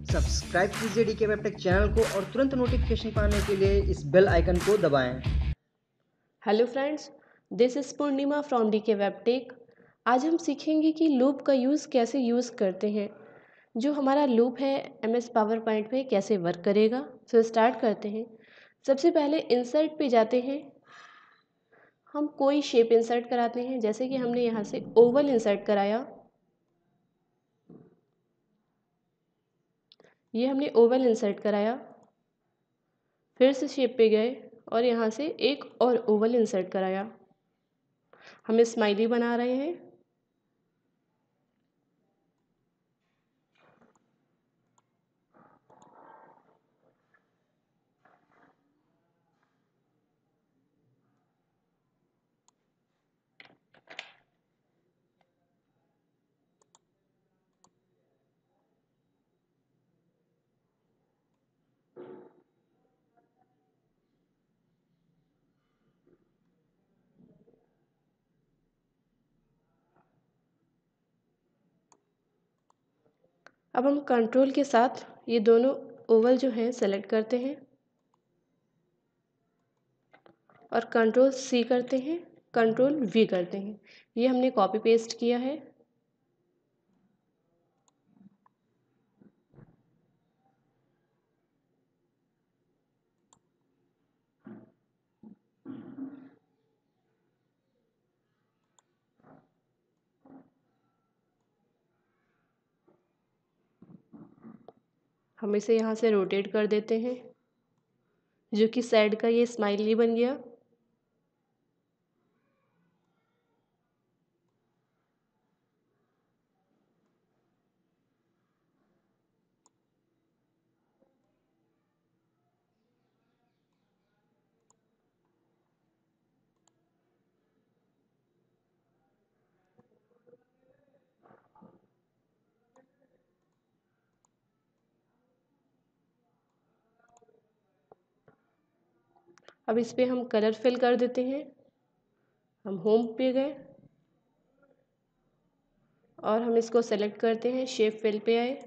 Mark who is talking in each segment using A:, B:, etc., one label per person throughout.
A: Subscribe कीजिए DK वेबटेक channel को और तुरंत नोटिफिकेशन पाने के लिए इस बेल आइकन को दबाएं।
B: Hello friends, this is Purnima from DK वेबटेक। आज हम सीखेंगे कि लूप का यूज़ कैसे यूज़ करते हैं। जो हमारा लूप है एमएस पावर पॉइंट पे कैसे वर्क करेगा। सो स्टार्ट करते हैं। सबसे पहले इंसर्ट पे जाते हैं। हम कोई शेप इंसर्ट कराते हैं, जैसे कि हमने यहाँ से ओवल इंसर्ट कराया। ये हमने ओवल इंसर्ट कराया। फिर से शेप पे गए और यहाँ से एक और ओवल इंसर्ट कराया। हम स्माइली बना रहे हैं। अब हम कंट्रोल के साथ ये दोनों ओवल जो हैं सेलेक्ट करते हैं और कंट्रोल सी करते हैं, कंट्रोल वी करते हैं। ये हमने कॉपी पेस्ट किया है। हम इसे यहाँ से रोटेट कर देते हैं, जो कि साइड का ये स्माइली बन गया। अब इस पे हम कलर फिल कर देते हैं। हम होम पे गए और हम इसको सेलेक्ट करते हैं, शेप फिल पे आए।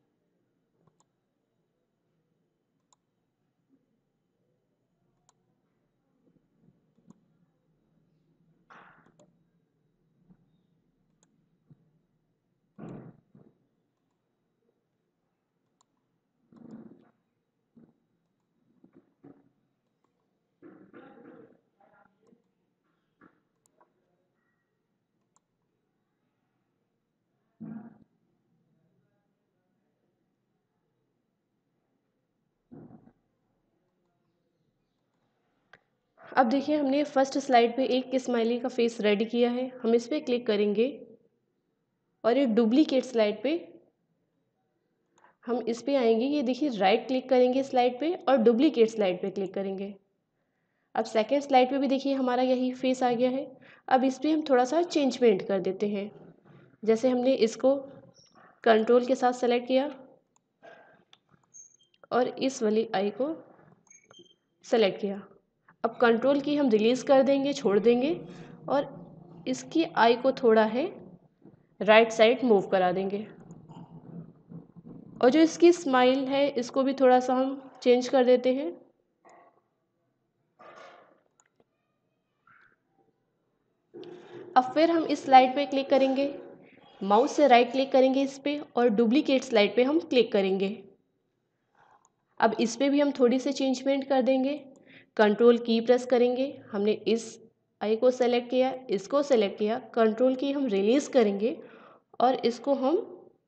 B: अब देखिए, हमने फर्स्ट स्लाइड पे एक स्माइली का फेस रेडी किया है। हम इस पे क्लिक करेंगे और ये डुप्लीकेट स्लाइड पे हम इस पे आएंगे। ये देखिए, राइट क्लिक करेंगे स्लाइड पे और डुप्लीकेट स्लाइड पे क्लिक करेंगे। अब सेकेंड स्लाइड पे भी देखिए हमारा यही फेस आ गया है। अब इस पर हम थोड़ा सा चेंजमेंट कर देते हैं। जैसे हमने इसको कंट्रोल के साथ सेलेक्ट किया और इस वाली आई को सेलेक्ट किया। अब कंट्रोल की हम रिलीज़ कर देंगे, छोड़ देंगे और इसकी आई को थोड़ा है राइट साइड मूव करा देंगे। और जो इसकी स्माइल है इसको भी थोड़ा सा हम चेंज कर देते हैं। अब फिर हम इस स्लाइड पे क्लिक करेंगे, माउस से राइट क्लिक करेंगे इस पे और डुप्लीकेट स्लाइड पे हम क्लिक करेंगे। अब इस पे भी हम थोड़ी सी चेंजमेंट कर देंगे। कंट्रोल की प्रेस करेंगे। हमने इस आई को सेलेक्ट किया, इसको सेलेक्ट किया, कंट्रोल की हम रिलीज़ करेंगे और इसको हम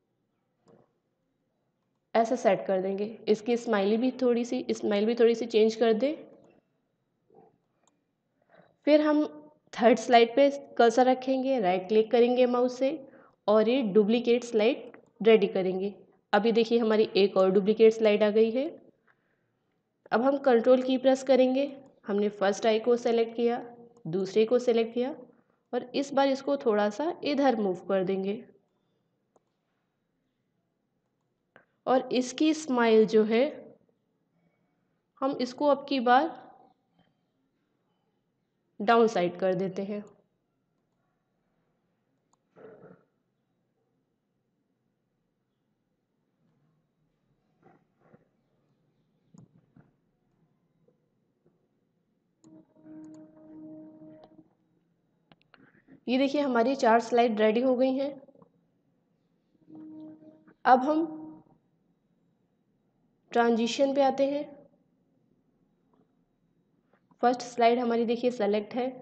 B: ऐसा सेट कर देंगे। इसकी स्माइल भी थोड़ी सी चेंज कर दें। फिर हम थर्ड स्लाइड पे कर्सर रखेंगे, राइट क्लिक करेंगे माउस से और ये डुप्लीकेट स्लाइड रेडी करेंगे। अभी देखिए हमारी एक और डुप्लीकेट स्लाइड आ गई है। अब हम कंट्रोल की प्रेस करेंगे। हमने फर्स्ट आई को सेलेक्ट किया, दूसरे को सेलेक्ट किया और इस बार इसको थोड़ा सा इधर मूव कर देंगे और इसकी स्माइल जो है हम इसको अब की बार डाउन साइड कर देते हैं। ये देखिए हमारी 4 स्लाइड रेडी हो गई हैं। अब हम ट्रांजिशन पे आते हैं। फर्स्ट स्लाइड हमारी देखिए सेलेक्ट है।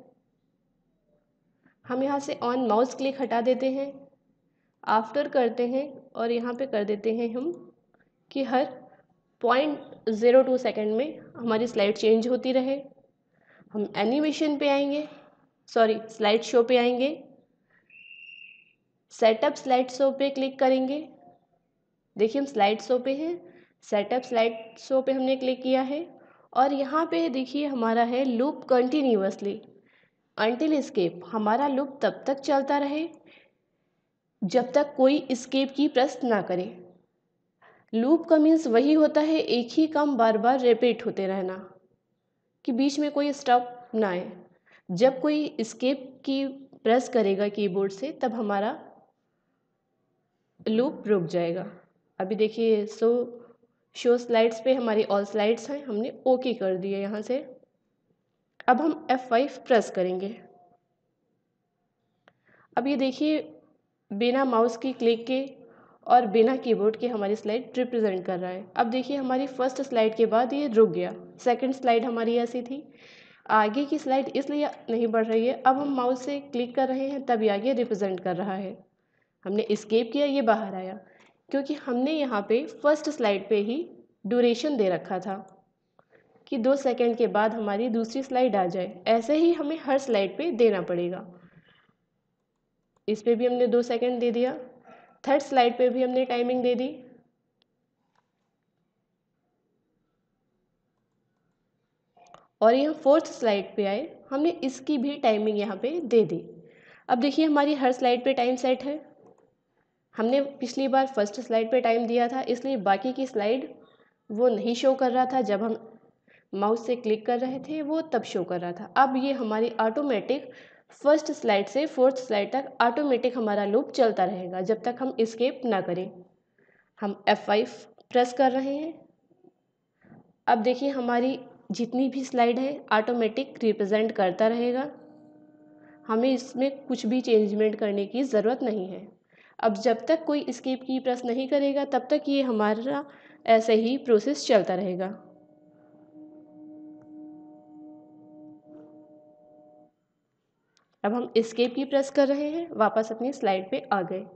B: हम यहाँ से ऑन माउस क्लिक हटा देते हैं, आफ्टर करते हैं और यहाँ पे कर देते हैं हम कि हर 0.02 सेकेंड में हमारी स्लाइड चेंज होती रहे। हम एनिमेशन पे आएंगे, सॉरी स्लाइड शो पे आएंगे, सेटअप स्लाइड शो पे क्लिक करेंगे। देखिए हम स्लाइड शो पे हैं, सेटअप स्लाइड शो पे हमने क्लिक किया है और यहाँ पे देखिए हमारा है लूप कंटिन्यूअसली अंटिल एस्केप। हमारा लूप तब तक चलता रहे जब तक कोई एस्केप की प्रेस ना करे। लूप का मीन्स वही होता है एक ही काम बार बार रिपीट होते रहना, कि बीच में कोई स्टॉप ना आए। जब कोई एस्केप की प्रेस करेगा कीबोर्ड से तब हमारा लूप रुक जाएगा। अभी देखिए शो स्लाइड्स पे हमारी ऑल स्लाइड्स हैं, हमने ओके कर दिया यहाँ से। अब हम F5 प्रेस करेंगे। अब ये देखिए बिना माउस की क्लिक के और बिना कीबोर्ड के हमारी स्लाइड रिप्रेजेंट कर रहा है। अब देखिए हमारी फर्स्ट स्लाइड के बाद ये रुक गया। सेकंड स्लाइड हमारी ऐसी थी, आगे की स्लाइड इसलिए नहीं बढ़ रही है। अब हम माउस से क्लिक कर रहे हैं तब ये आगे रिप्रेजेंट कर रहा है। हमने एस्केप किया, ये बाहर आया, क्योंकि हमने यहाँ पे फर्स्ट स्लाइड पे ही ड्यूरेशन दे रखा था कि 2 सेकंड के बाद हमारी दूसरी स्लाइड आ जाए। ऐसे ही हमें हर स्लाइड पे देना पड़ेगा। इस पे भी हमने 2 सेकंड दे दिया, थर्ड स्लाइड पे भी हमने टाइमिंग दे दी, और यहाँ फोर्थ स्लाइड पे आए हमने इसकी भी टाइमिंग यहाँ पे दे दी। अब देखिए हमारी हर स्लाइड पे टाइम सेट है। हमने पिछली बार फर्स्ट स्लाइड पे टाइम दिया था, इसलिए बाकी की स्लाइड वो नहीं शो कर रहा था। जब हम माउस से क्लिक कर रहे थे वो तब शो कर रहा था। अब ये हमारी ऑटोमेटिक फर्स्ट स्लाइड से फोर्थ स्लाइड तक ऑटोमेटिक हमारा लूप चलता रहेगा जब तक हम एस्केप ना करें। हम F5 प्रेस कर रहे हैं। अब देखिए हमारी जितनी भी स्लाइड है ऑटोमेटिक रिप्रेजेंट करता रहेगा, हमें इसमें कुछ भी चेंजमेंट करने की ज़रूरत नहीं है। अब जब तक कोई एस्केप की प्रेस नहीं करेगा तब तक ये हमारा ऐसे ही प्रोसेस चलता रहेगा। अब हम एस्केप की प्रेस कर रहे हैं, वापस अपनी स्लाइड पे आ गए।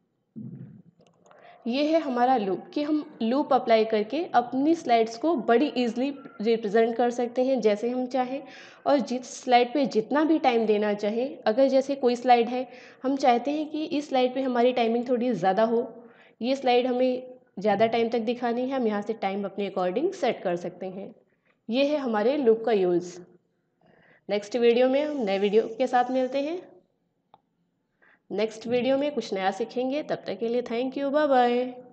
B: ये है हमारा लूप, कि हम लूप अप्लाई करके अपनी स्लाइड्स को बड़ी इजीली रिप्रेजेंट कर सकते हैं जैसे हम चाहें, और जिस स्लाइड पे जितना भी टाइम देना चाहें। अगर जैसे कोई स्लाइड है, हम चाहते हैं कि इस स्लाइड पे हमारी टाइमिंग थोड़ी ज़्यादा हो, ये स्लाइड हमें ज़्यादा टाइम तक दिखानी है, हम यहाँ से टाइम अपने अकॉर्डिंग सेट कर सकते हैं। ये है हमारे लूप का यूज़। नेक्स्ट वीडियो में हम नए वीडियो के साथ मिलते हैं। नेक्स्ट वीडियो में कुछ नया सीखेंगे। तब तक के लिए थैंक यू, बाय बाय।